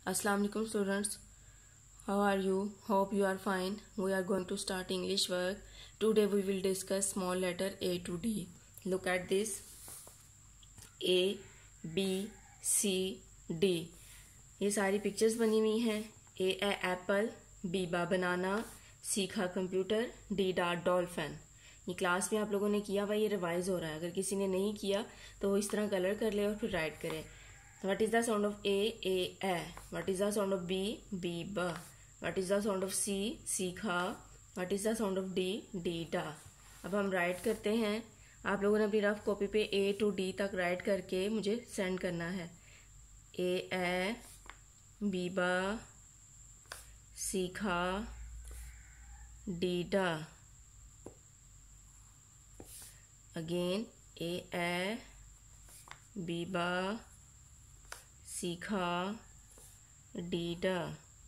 Assalamu alaikum students. How are you? Hope you are fine. We are going to start English work. Today we will discuss small letter A to D. Look at this. A, B, C, D. ये सारी pictures बनी हुई हैं. A apple, B banana, C computer, D dolphin. ये class में आप लोगों ने किया हुआ, ये रिवाइज हो रहा है. अगर किसी ने नहीं किया तो वो इस तरह कलर कर ले और फिर राइट करें. What is the sound of A? What is the sound of B? B. What is the sound of C? Kha. What is the sound of D? Da. अब हम राइट करते हैं. आप लोगों ने अपनी रफ कॉपी पे A to D तक राइट करके मुझे सेंड करना है. A, B, C, Kha, D, Da. Again, A, B, C, Kha, D, Da.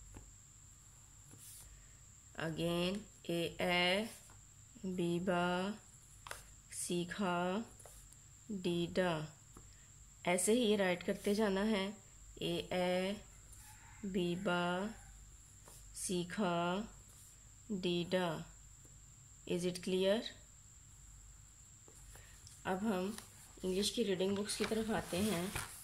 Again, A, B, C, Kha, D, Da. ऐसे ही राइट करते जाना है. A, B, C, Kha, D, Da. Is it clear? अब हम English की reading books की तरफ आते हैं.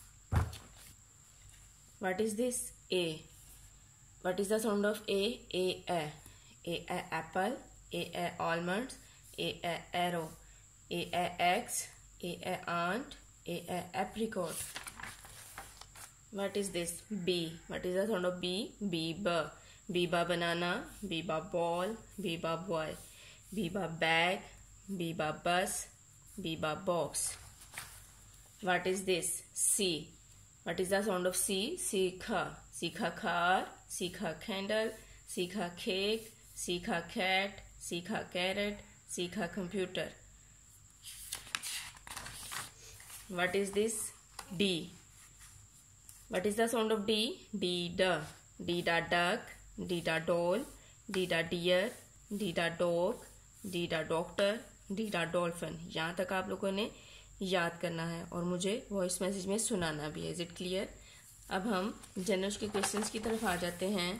What is this? A. What is the sound of A? A apple. A almonds. A arrow. A eggs. A ant. A apricot. What is this? B. What is the sound of B? B banana. B ball. B boy. B bag. B bus. B box. What is this? C. What is the sound of C? Car. Car. Candle. Cake. Cat. Carrot. Computer. What is this? D. What is the sound of D? D duck. D doll. D deer. D dog. D doctor. D dolphin. यहाँ तक आप लोगों ने याद करना है और मुझे वॉइस मैसेज में सुनाना भी है. Is it clear? अब हम जनरल के क्वेश्चंस की तरफ आ जाते हैं.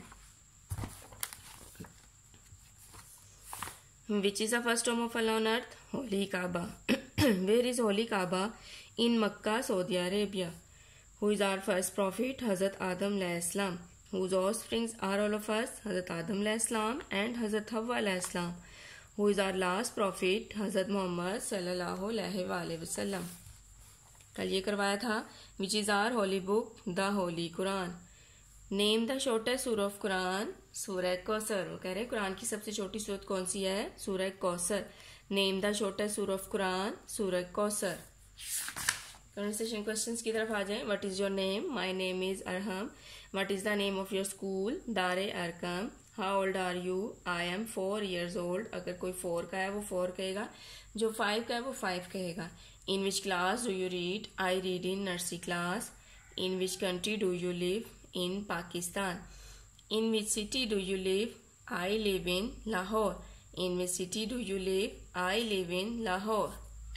Which is the first home of Allah on earth? Holy Kaaba. Where is holy Kaaba? In Mecca, Saudi Arabia. Who is our first prophet? हजरत आदम अलैहिस्सलाम. Whose offspring are all of us? हजरत आदम अलैहिस्सलाम एंड हजरत हव्वा अलैहिस्सलाम. Who is our last prophet? हज़रत मोहम्मद सल्लल्लाहु अलैहि वसल्लम. कल ये करवाया था. Which is our holy book? The Holy Quran. Name the shortest surah of Quran? सूरह कौसर. वो कह रहे हैं कुरान की सबसे छोटी सूरत कौन सी है? सूरह Kausar. Name the shortest surah of Quran? सूरह कौसर. कन्वर्सेशन क्वेश्चंस की तरफ आ जाएं. What is your name? My name is Arham. What is the name of your school? Dar-e Arqam. How old are you? I am 4 years old. अगर कोई 4 का है वो 4 कहेगा. जो 5 का है वो 5 कहेगा. In which class do you read? I read in nursery class. In which country do you live? In Pakistan. In which city do you live? I live in Lahore. In which city do you live? I live in Lahore.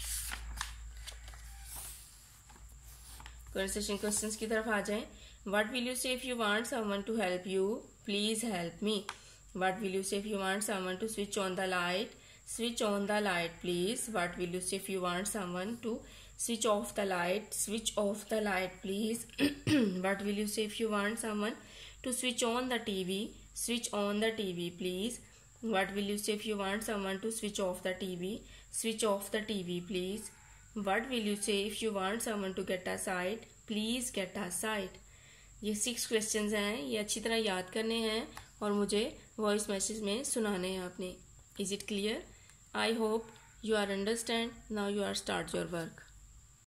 Conversation questions की तरफ आ जाएं. What will you say if you want someone to help you? Please help me. What will you say if you want someone to switch on the light? Switch on the light, please. What will you say if you want someone to switch off the light? Switch off the light, please. What will you say if you want someone to switch on the TV? Switch on the TV, please. What will you say if you want someone to switch off the TV? Switch off the TV, please. What will you say if you want someone to get a sight? Please get a sight. ये 6 questions हैं. ये अच्छी तरह याद करने हैं और मुझे वॉइस मैसेज में सुनाने हैं आपने. Is it clear? I hope you are understand. Now you are start your work.